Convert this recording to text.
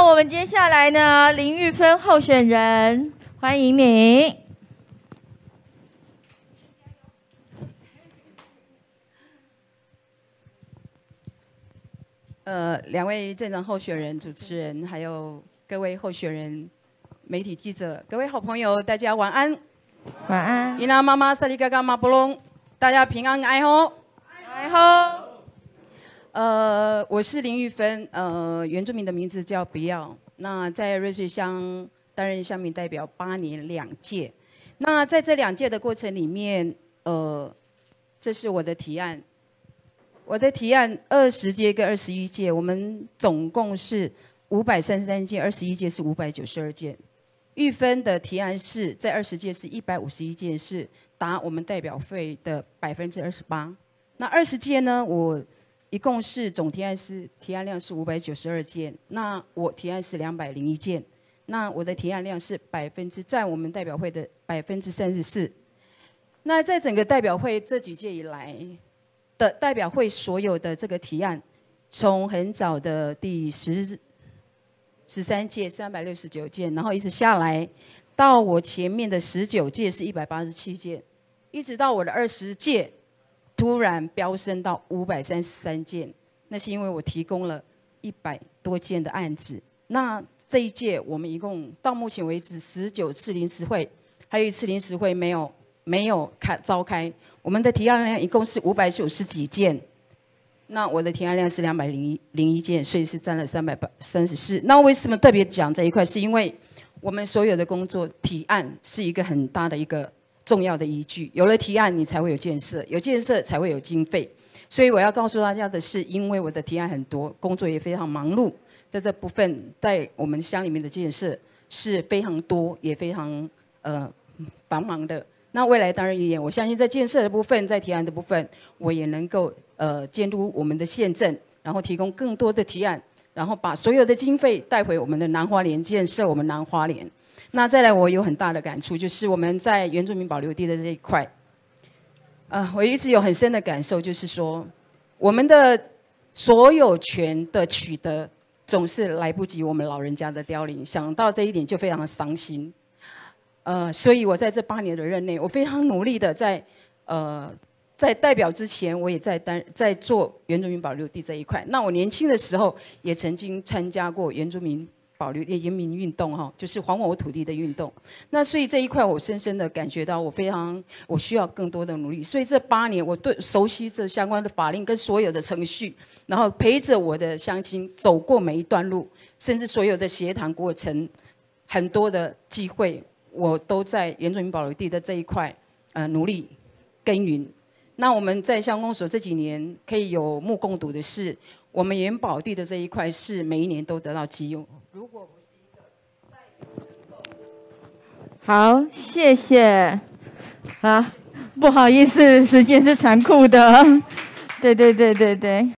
我们接下来呢，林玉芬候选人，欢迎你。 两位镇长候选人、主持人，还有各位候选人、媒体记者，各位好朋友，大家晚安。 晚安。 伊娜妈妈萨利嘎嘎马布隆，大家平安爱吼。 爱吼。 我是林玉芬，原住民的名字叫不要。那在瑞穗乡担任乡民代表8年2届。那在这2届的过程里面，这是我的提案。我的提案20届跟21届，我们总共是533件，21届是592件。玉芬的提案是在20届是151件，是达我们代表会的28%。那20届呢，我一共是总提案量是592件，那我提案是201件，那我的提案量是占我们代表会的34%。那在整个代表会这几届以来的代表会所有的这个提案，从很早的第13届369件，然后一直下来到我前面的19届是187件，一直到我的20届突然飙升到533件，那是因为我提供了100多件的案子。那这一届我们一共到目前为止19次临时会，还有1次临时会没有召开。我们的提案量一共是590几件，那我的提案量是201件，所以是占了334。那为什么特别讲这一块？是因为我们所有的工作提案是一个很大的一个重要的依据，有了提案你才会有建设，有建设才会有经费。所以我要告诉大家的是，因为我的提案很多，工作也非常忙碌，在这部分在我们乡里面的建设是非常多，也非常繁忙的。那未来当然也，我相信在建设的部分，在提案的部分，我也能够监督我们的县政，然后提供更多的提案，然后把所有的经费带回我们的南花莲，建设我们南花莲。那再来，我有很大的感触，就是我们在原住民保留地的这一块，我一直有很深的感受，就是说我们的所有权的取得总是来不及我们老人家的凋零，想到这一点就非常的伤心。所以我在这8年的任内，我非常努力的在代表之前，我也在做原住民保留地这一块。那我年轻的时候也曾经参加过原住民保留地原民运动哈，就是还我土地的运动。那所以这一块我深深的感觉到我需要更多的努力。所以这8年我熟悉这相关的法令跟所有的程序，然后陪着我的乡亲走过每一段路，甚至所有的协谈过程，很多的机会。我都在原住民保留地的这一块，努力耕耘。那我们在乡公所这几年可以有目共睹的是，我们原保地的这一块是每一年都得到绩优。如果不是一个代表， 好，谢谢。啊，不好意思，时间是残酷的。对。